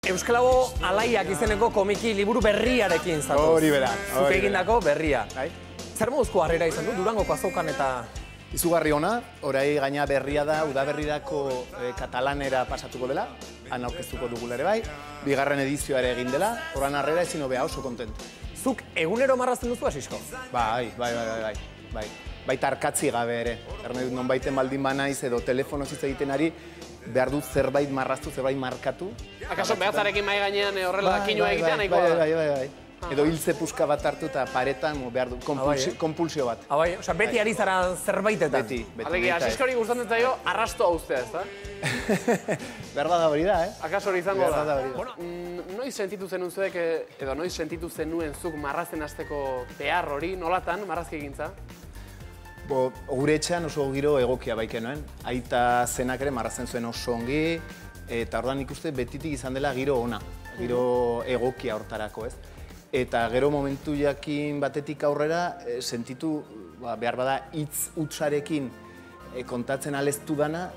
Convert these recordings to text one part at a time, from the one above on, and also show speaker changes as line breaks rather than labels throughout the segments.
Euskalago Alaiak izeneko komiki liburu berriarekin zatoz.
Hori bera.
Zuk egindako berria.
Bai.
Zer moduzko harrera izan du, Durangoko azokan eta...
Izugarri ona, orai gaina berria da, udaberrirako katalanera pasatuko dela, han aurkeztuko dugula ere bai, bigarren edizioa ere egin dela, horran harrera ezin hobea, oso kontentu.
Zuk egunero marrazten duzu, Asisko?
Bai. Baita arkatzi gabe ere. Ernedut nonbaiten baldin banaiz edo telefonoz hitz egiten ari, behar dut zerbait marraztu, zerbait markatu.
Akaso behatzarekin mai gainean horrela kinua egitea nahikoa da?
Bai. Edo hiltze puska bat hartu eta paretan behar dut, konpulsio bat.
Bai, osea, beti ari zara zerbaitetan.
Beti.
Alegi, Asiskori gustatzen zaio arrastoa uztea, ez da?
Berdada hori da,
Akaso hori izango da?
Bueno,
Noiz sentitu zenuen zuek, edo noiz sentitu zenuen zuk marrazten hasteko behar hori, nolatan marrazki egintza?
Gure etxean oso giro egokia baikenoen. Aita zenak ere marrazten zuen oso ongi, eta orduan ikuste betitik izan dela giro ona, giro egokia hortarako, ez? Eta gero momentu jakin batetik aurrera, sentitu, behar bada, hitz hutsarekin kontatzen aleztu dana,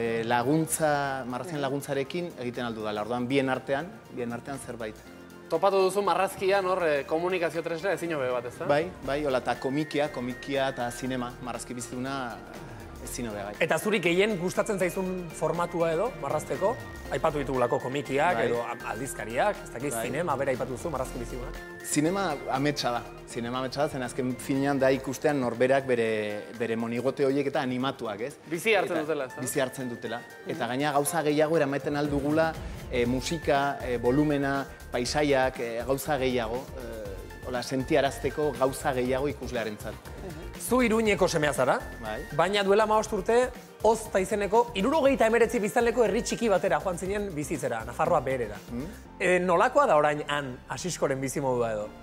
marrazien laguntzarekin egiten aldu dela. Orduan, bien artean zerbait.
Topatu duzu marrazkian hor komunikazio tresna ezin hobe bat, ez da?
Bai, hola, eta komikia eta zinema, marrazki bizituna ezin hobe bai.
eta zuri gehien gustatzen zaizun formatua edo, marrazteko? Aipatu ditugulako komikiak edo aldizkariak, ez dakiz, zinema, bera aipatu duzu, marrazki bizidunak?
Zinema ametsa da, zen azken finean da ikustean norberak bere monigote horiek eta animatuak, ez?
Bizi hartzen dutela, ez da?
Bizi hartzen dutela. Eta gaina gauza gehiago eramaiten aldugula, musika, volumena, paisaiak, gauza gehiago, sentiarazteko gauza gehiago ikuslearentzat.
Zu Iruñeko semea zara, baina duela 15 urte, Ozta izeneko 79 biztanleko herri txiki batera joan zinen bizitzera, Nafarroa beherera. Nolakoa da orain han Asiskoren bizimodua edo?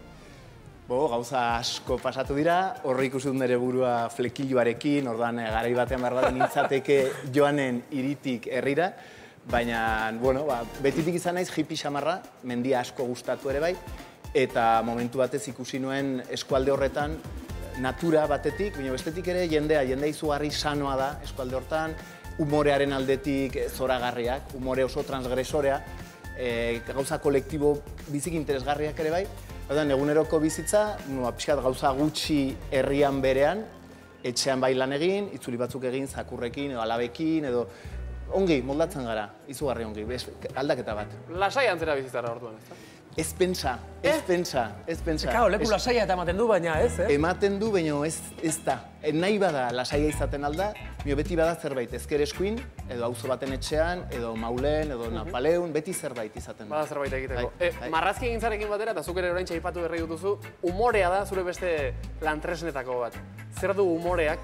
Gauza asko pasatu dira, horre ikusi dut nire burua flekilloarekin, orduan garai batean behar baden nintzateke joanen hiritik herrira, baina, betitik izan naiz hippie xamarra, mendia asko gustatu ere bai, eta momentu batez ikusi nuen eskualde horretan, natura batetik, baina bestetik ere jendea izugarri sanoa da eskualde hortan, umorearen aldetik zoragarriak, umore oso transgresorea, gauza kolektibo bizik interesgarriak ere bai, eguneroko bizitza, pixkat gauza gutxi herrian berean, etxean bai lan egin, itzuli batzuk egin, zakurrekin edo alabekin, edo ongi, moldatzen gara, izugarri ongi, aldaketa bat.
Lasai antzera bizitzara orduan, ez da?
Ez pentsa.
Kao, leku lasaia eta ematen du, baina ez,
Ematen du, baina ez da. Nahi bada lasaia izaten alda, beti bada zerbait, ezker eskuin, edo auzo baten etxean, edo maulen, edo napaleun, beti zerbait izaten da.
Bada zerbait egiteko. Marrazki egintzarekin batera, eta zuk ere oraintxe aipatu berri dutuzu, umorea da zure beste lantresnetako bat. Zer du umoreak?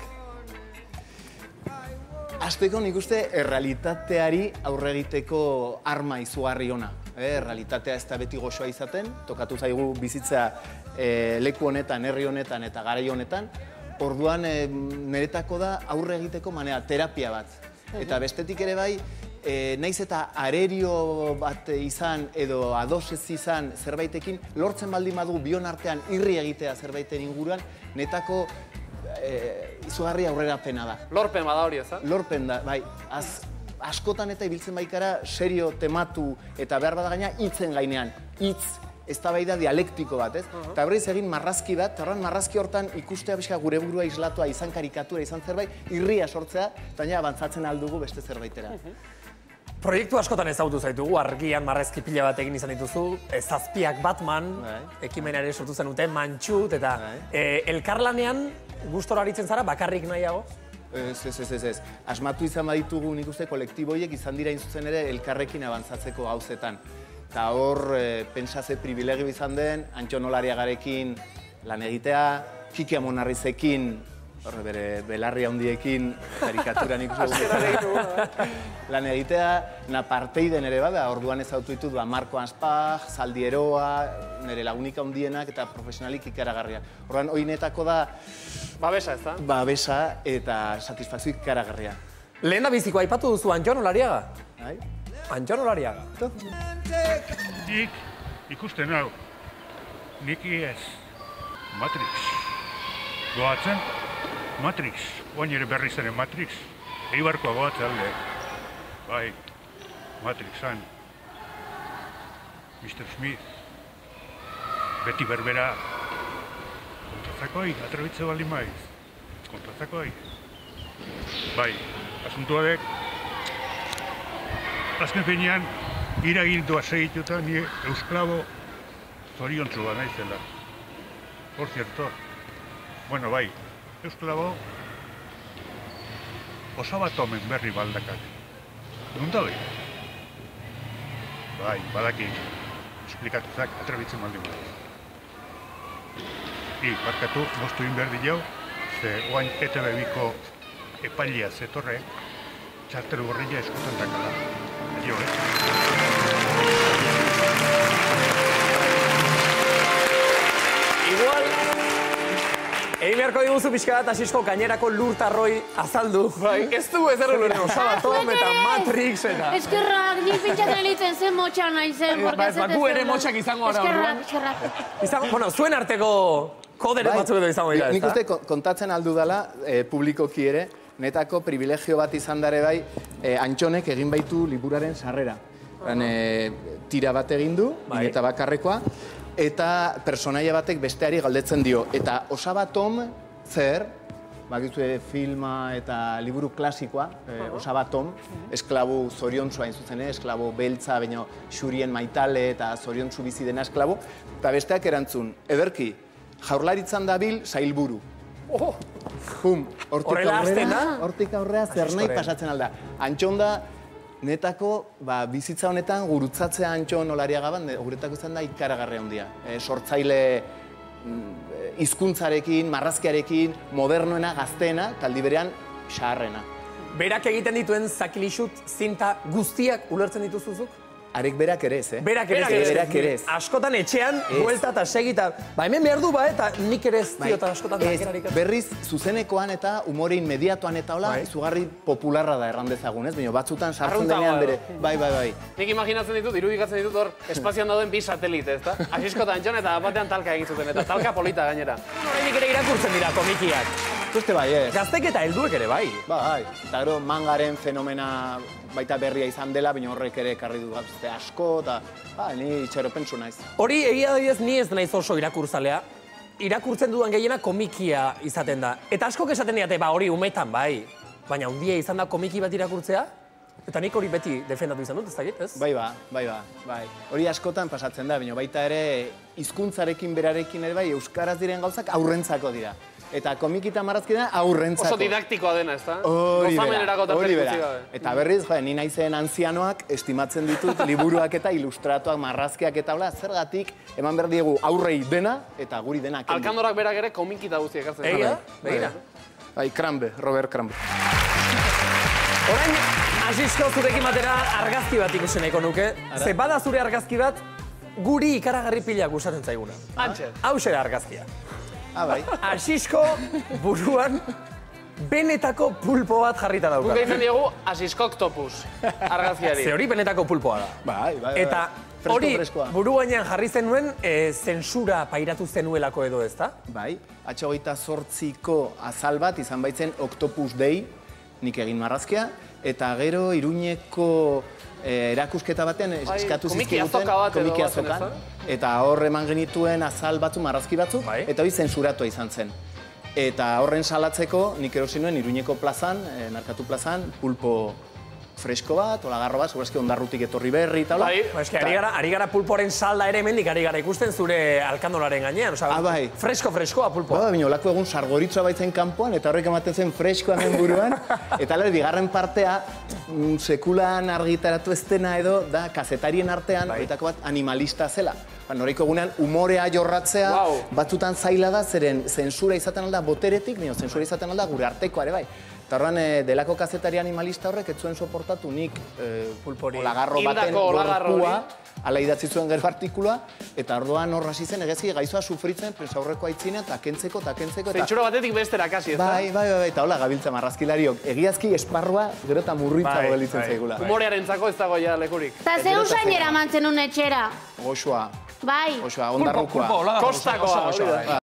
Hasteko nik uste errealitateari aurre egiteko arma izugarri ona. Errealitatea ez da beti goxoa izaten, tokatu zaigu bizitza leku honetan, herri honetan eta garai honetan, orduan niretako da aurre egiteko manera, terapia bat. Eta bestetik ere bai, naiz eta arerio bat izan edo ados ez izan zerbaitekin, lortzen baldin badu bion artean irri egitea zerbaiten inguruan, netako izugarri aurrerapena da.
Lorpen bada hori, ez da?
Lorpen da, bai. Askotan eta ibiltzen baikara serio tematu eta behar bada gaina hitzen gainean. Hitz, eztabaida dialektiko bat, ez? Eta berriz egin marrazki bat, eta marrazki hortan ikustea pixka gure burua islatua, izan karikatura, izan zerbait, irria sortzea, eta baina abantzatzen aldugu beste zerbaitera.
Proiektu askotan ezagutu zaitugu, argian marrazki pila bat egin izan dituzu, Zazpiak Batman, ekimenare sortu zenuten, Mantxut, eta elkarlanean gustora aritzen zara, bakarrik nahiago?
Ez. Asmatu izan baditugu nik uste kolektiboiek izan dira zuzen ere elkarrekin abantzatzeko gauzetan. Eta hor, pentsaze privilegio izan den, Antxon Olariagarekin lan egitea, Kiki Amonarrizekin, horre bere belarri handiekin, karikaturan ikusi lan egitea, Naparteiden ere bada, orduan ezautu ditut Marko Anspaj, Zaldi Eroa, nire lagunik handienak eta profesionalik ikaragarriak. Orduan, oinetako da...
Babesa, ez da?
Babesa eta satisfazio ikaragarria.
Lehen da biziko aipatu duzu Antxon Olariaga?
Bai?
Antxon Olariaga.
Nik ikusten hau, niki ez, Matrix. Goatzen, Matrix, oin ere berriz ere Matrix, Eibarkoa goatzen alde. Bai, Matrixan. Mr. Smith, beti berbera, kontrazakoi, atrebitze baldin maiz, kontrazakoi. Bai, asuntuadek, azken finean, iragindua segituta ni eusklabo zoriontsu bat naizela. Por cierto, bueno, bai, eusklabo osabatomen berri baldakak. Nunda bai? Bai, badaki, esplikatuzak atrebitzen baldin maiz. Barkatu, moztu inberdi jau, ze oain ETV-biko epailea zetorre, txartel gorrilla eskutan dakala. Adio,
Igual, egin beharko diguzu pixka bat, Asisko gainerako lurtarroi azaldu.
Bai, ez du ezer ulertu.
Osabatom eta Matrix eta...
Eskerrak, nik pintxaten elitzen zen motxa nahi zen.
Gu ere motxak izango gara orduan.
Eskerrak.
Bueno, zuen arteko kodere batzuk edo izango dira, ez
nik uste kontatzen aldu dela, publikoki ere, netako privilegio bat izan dare bai, Antxonek egin baitu liburaren sarrera. Tira bat egin du, eta bakarrekoa, eta personaia batek besteari galdetzen dio. Eta Osabatom zer, bakizue filma eta liburu klasikoa, Osabatom, esklabu zoriontsua zuzen, esklabu beltza, baina xurien maitale eta zoriontsu bizi dena esklabu, eta besteak erantzun, ederki, Jaurlaritzan dabil sailburu. Hortik aurrera zer nahi pasatzen alda. Antxon da, netako, bizitza honetan, gurutzatzea Antxon Olariagaban, guretako izan da ikaragarria handia. Sortzaile hizkuntzarekin, marrazkiarekin, modernoena, gazteena, taldi berean, xaharrena.
Berak egiten dituen zakilixut zinta guztiak ulertzen dituzuzuk?
Arek berak ere ez,
Berak ere ez. Askotan etxean, buelta eta segita. Hemen behar du eta nik ere ez diota askotan zakerarik.
Berriz, zuzenekoan eta humore inmediatoan eta hola, izugarri popularra da errandezagun, ez? Baina batzutan sartzen denean bere. Bai.
Nik imaginatzen ditut, irudikatzen ditut hor, espazioan dauden bi satelite, ezta? Asisko eta Antxon eta batean talka egin zuten, eta talka polita gainera.
Horreinik ere irakurtzen dira komikiak.
Uste bai, ez.
Gaztek eta helduek ere bai.
Bai, eta gero mangaren fenomena baita berria izan dela, baina horrek ere ekarri du gazte asko, eta ni itxaropentsu naiz.
Hori egia adibidez ni ez naiz oso irakurzalea. Irakurtzen dudan gehiena komikia izaten da. Eta askok esaten diate, hori umetan bai. Baina handia izan da komiki bat irakurtzea, eta nik hori beti defendatu izan dut, ez dakit, ez?
Bai. Hori askotan pasatzen da, baina baita ere hizkuntzarekin berarekin ere bai, euskaraz diren gauzak aurrentzako dira. Eta komikita marrazkidea aurrentzako.
Oso didaktikoa dena, ez da?
Hori bera. Eta berriz, ni naizen antzianoak estimatzen ditut liburuak eta ilustratuak, marrazkiak eta hola, zergatik eman behar diegu aurrei dena eta guri dena kendu.
Alkandorak berak ere komikita guztiak hartzen.
Egia, begira.
Krambe, Robert Krambe.
Orain, Asisko zurekin batera argazki bat ikusi nahiko nuke. Ze bada zure argazki bat, guri ikaragarri pila gustatzen zaiguna.
Antxe.
Hauxe da argazkia.
Bai.
Asisko buruan benetako pulpo bat jarrita dauka.
Guk egiten diogu Asisko Octopus argazkiari.
Ze hori benetako pulpoa da.
Bai.
Eta hori buru gainean jarri zenuen zentsura pairatu zenuelako edo, ez da?
Bai. 88ko azal bat izan baitzen Octopus Day, nik egin marrazkia, eta gero Iruñeko erakusketa batean eskatu zizkiguten komiki azokan, eta hor eman genituen azal batzu, marrazki batzu, eta hori zensuratua izan zen. Eta horren salatzeko nik erosi nuen Iruñeko plazan, Merkatu plazan, pulpo fresko bat, olagarro bat, segurazki ondarrutik etorri berri eta hola.
Eske ari gara pulporen salda ere hemendik ari gara ikusten zure alkandolaren gainean,
bai.
Freskoa pulpoa.
Bai, baina olako egun sargoritzoa baitzen kanpoan, eta horrek ematen zen freskoa hemen buruan, eta bigarren partea, sekulan argitaratu ez dena edo, da kazetarien artean, horietako bat animalista zela. Noreiko egunean umorea jorratzea, batzutan zaila da, zeren zensura izaten alda boteretik, baina zensura izaten alda gure artekoa ere bai. Eta horren, delako kazetari animalista horrek ez zuen soportatu nik olagarro baten gorpua, ala idatzi zuen gero artikulua, eta orduan horra hasi zen egezki gaizoa sufritzen, aurreko aitzina, eta kentzeko.
Zentsura batetik bestera kasi, ez da?
Bai, eta hola gabiltza marrazkilariok. Egiazki esparrua gero eta murritza gelitzen zaigula.
Humorearentzako ez dago ja lekurik.
Eta ze usainera mantzen un etxera?
Goxoa.
Bai.
Ondarrukoa.
Kostakoa.